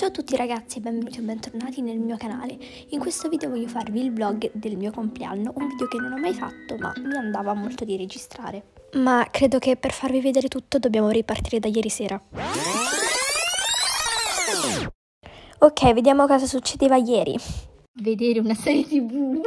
Ciao a tutti ragazzi e benvenuti o bentornati nel mio canale. In questo video voglio farvi il vlog del mio compleanno, un video che non ho mai fatto ma mi andava molto di registrare. Ma credo che per farvi vedere tutto dobbiamo ripartire da ieri sera. Ok, vediamo cosa succedeva ieri. Vedere una serie TV.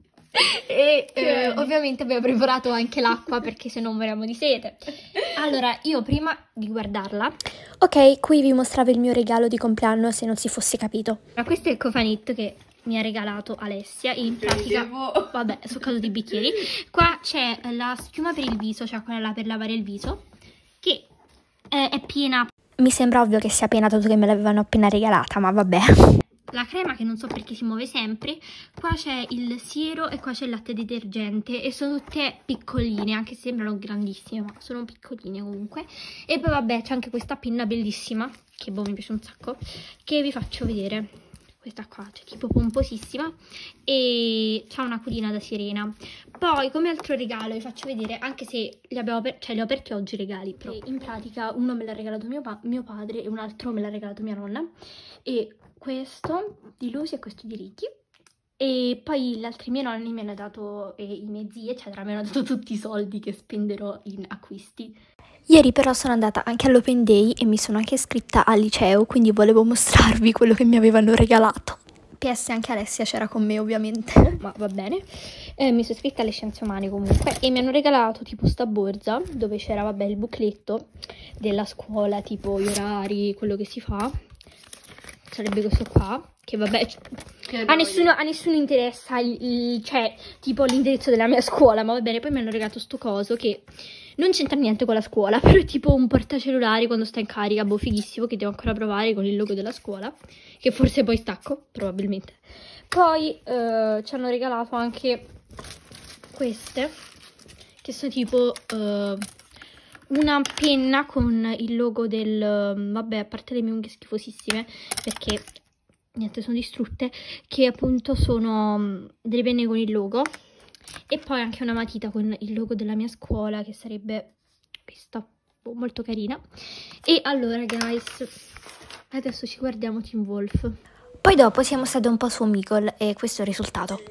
E ovviamente abbiamo preparato anche l'acqua perché se no moriamo di sete. Allora, io prima di guardarla, ok, qui vi mostravo il mio regalo di compleanno se non si fosse capito. Ma questo è il cofanetto che mi ha regalato Alessia. In pratica, vabbè, sul caso di bicchieri. Qua c'è la schiuma per il viso, cioè quella per lavare il viso, che è piena. Mi sembra ovvio che sia piena dato che me l'avevano appena regalata, ma vabbè. La crema che non so perché si muove sempre. Qua c'è il siero e qua c'è il latte detergente e sono tutte piccoline, anche se sembrano grandissime, ma sono piccoline comunque. E poi vabbè c'è anche questa penna bellissima, che boh mi piace un sacco, che vi faccio vedere. Questa qua, cioè tipo pomposissima, e c'ha una colina da sirena. Poi come altro regalo vi faccio vedere, anche se li ho aperti oggi i regali, però in pratica uno me l'ha regalato mio padre e un altro me l'ha regalato mia nonna. E questo di Lucy e questo di Ricky. E poi gli altri miei nonni mi hanno dato, e i miei zii eccetera, mi hanno dato tutti i soldi che spenderò in acquisti. Ieri però sono andata anche all'Open Day e mi sono anche iscritta al liceo, quindi volevo mostrarvi quello che mi avevano regalato. PS anche Alessia c'era con me ovviamente, ma va bene. Mi sono iscritta alle scienze umane comunque e mi hanno regalato tipo sta borsa dove c'era vabbè il bookletto della scuola, tipo gli orari, quello che si fa. Sarebbe questo qua, che vabbè a nessuno interessa cioè tipo l'indirizzo della mia scuola, ma va bene. Poi mi hanno regalato sto coso che non c'entra niente con la scuola, però è tipo un portacellulari quando sta in carica, boh, fighissimo, che devo ancora provare con il logo della scuola, che forse poi stacco, probabilmente. Poi ci hanno regalato anche queste, che sono tipo una penna con il logo del, vabbè, a parte le mie unghie schifosissime, perché niente, sono distrutte, che appunto sono delle penne con il logo. E poi anche una matita con il logo della mia scuola, che sarebbe questa, molto carina. E allora guys, adesso ci guardiamo Teen Wolf. Poi dopo siamo stati un po' su Omegle e questo è il risultato.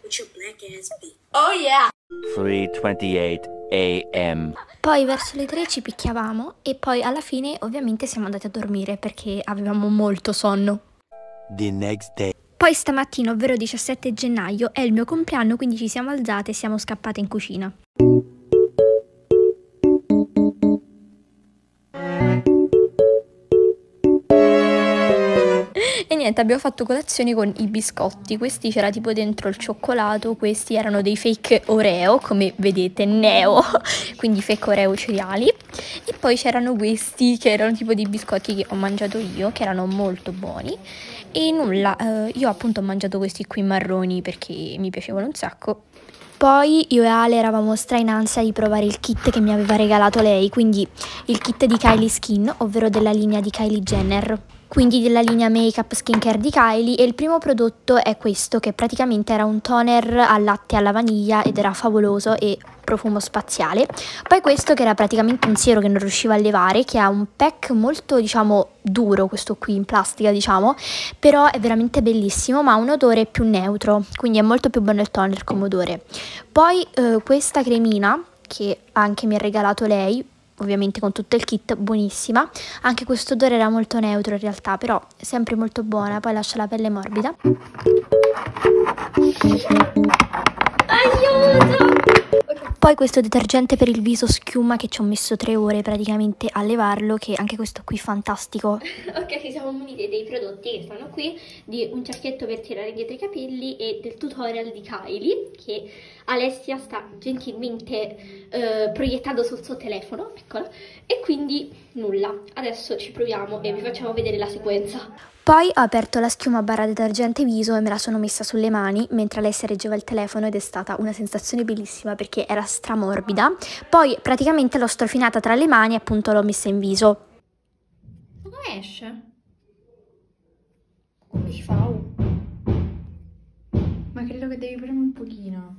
Oh yeah! 3:28 AM. Poi verso le 3 ci picchiavamo e poi alla fine ovviamente siamo andati a dormire perché avevamo molto sonno. The next day. Poi stamattina, ovvero 17 gennaio, è il mio compleanno, quindi ci siamo alzate e siamo scappate in cucina. E niente, abbiamo fatto colazione con i biscotti. Questi c'era tipo dentro il cioccolato, questi erano dei fake Oreo, come vedete, Neo, quindi fake Oreo cereali. E poi c'erano questi che erano tipo dei biscotti che ho mangiato io, che erano molto buoni. E nulla, io appunto ho mangiato questi qui marroni perché mi piacevano un sacco. Poi io e Ale eravamo stra in ansia di provare il kit che mi aveva regalato lei, quindi il kit di Kylie Skin, ovvero della linea di Kylie Jenner, quindi della linea make-up skincare di Kylie. E il primo prodotto è questo, che praticamente era un toner al latte e alla vaniglia ed era favoloso e profumo spaziale. Poi questo che era praticamente un siero che non riusciva a levare, che ha un pack molto diciamo duro, questo qui in plastica diciamo, però è veramente bellissimo, ma ha un odore più neutro, quindi è molto più buono il toner come odore. Poi questa cremina che anche mi ha regalato lei, ovviamente con tutto il kit, buonissima. Anche questo odore era molto neutro in realtà, però sempre molto buona, poi lascia la pelle morbida. Aiuto! Poi questo detergente per il viso schiuma che ci ho messo 3 ore praticamente a levarlo, che anche questo qui fantastico. Ok, ci siamo muniti dei prodotti che stanno qui, di un cerchietto per tirare dietro i capelli e del tutorial di Kylie che Alessia sta gentilmente proiettando sul suo telefono, eccola. E quindi nulla, adesso ci proviamo e vi facciamo vedere la sequenza. Poi ho aperto la schiuma barra detergente viso e me la sono messa sulle mani mentre lei si reggeva il telefono ed è stata una sensazione bellissima perché era stramorbida. Poi praticamente l'ho strofinata tra le mani e appunto l'ho messa in viso. Ma come esce? Come si fa? Ma credo che devi premere un pochino.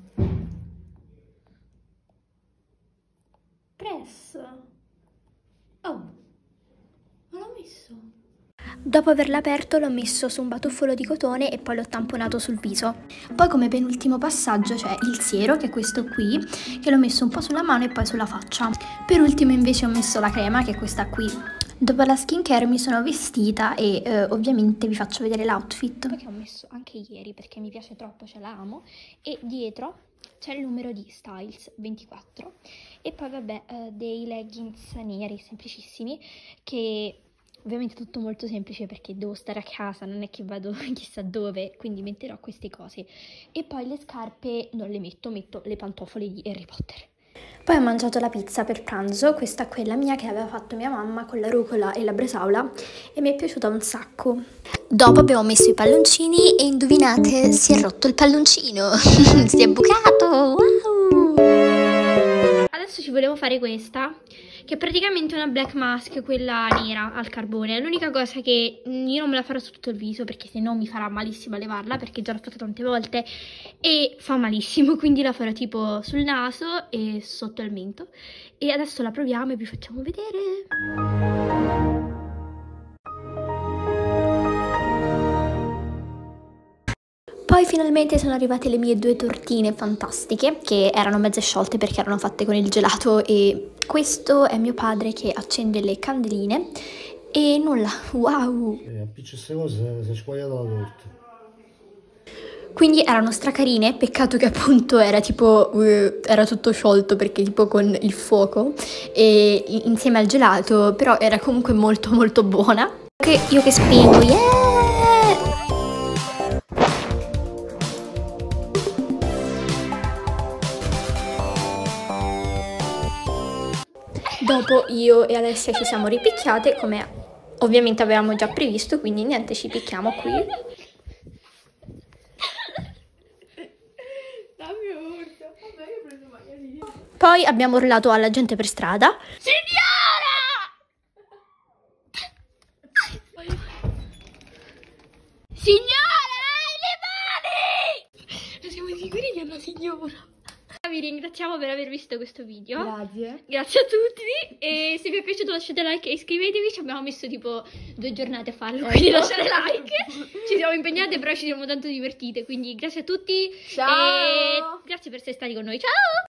Press. Oh, ma l'ho messo. Dopo averlo aperto l'ho messo su un batuffolo di cotone e poi l'ho tamponato sul viso. Poi come penultimo passaggio c'è il siero, che è questo qui, che l'ho messo un po' sulla mano e poi sulla faccia. Per ultimo invece ho messo la crema, che è questa qui. Dopo la skincare mi sono vestita e ovviamente vi faccio vedere l'outfit che ho messo anche ieri perché mi piace troppo, ce la amo. E dietro c'è il numero di Styles 24 e poi vabbè dei leggings neri semplicissimi, che ovviamente tutto molto semplice perché devo stare a casa, non è che vado chissà dove, quindi metterò queste cose. E poi le scarpe non le metto le pantofole di Harry Potter. Poi ho mangiato la pizza per pranzo, questa qui è la mia che aveva fatto mia mamma con la rucola e la bresaola e mi è piaciuta un sacco. Dopo abbiamo messo i palloncini e indovinate, si è rotto il palloncino, si è bucato, wow! Adesso ci volevo fare questa, che è praticamente una black mask, quella nera al carbone. L'unica cosa che io non me la farò su tutto il viso perché sennò mi farà malissimo a levarla, perché già l'ho fatta tante volte e fa malissimo, quindi la farò tipo sul naso e sotto il mento. E adesso la proviamo e vi facciamo vedere. Poi finalmente sono arrivate le mie 2 tortine fantastiche, che erano mezze sciolte perché erano fatte con il gelato, e questo è mio padre che accende le candeline e nulla, wow! Appiccio queste cose, si è squagliata la torta. Quindi erano stracarine, peccato che appunto era tipo, era tutto sciolto perché tipo con il fuoco e insieme al gelato, però era comunque molto molto buona. Io che spingo, yeah! Dopo io e Alessia ci siamo ripicchiate, come ovviamente avevamo già previsto, quindi niente, ci picchiamo qui. Poi abbiamo urlato alla gente per strada. Signora! Signora, le mani! Siamo sicuri che è una signora? Vi ringraziamo per aver visto questo video. Grazie. Grazie a tutti. E se vi è piaciuto lasciate like e iscrivetevi. Ci abbiamo messo tipo 2 giornate a farlo, quindi lasciate like. Ci siamo impegnate, però ci siamo tanto divertite. Quindi grazie a tutti. Ciao. E grazie per essere stati con noi. Ciao.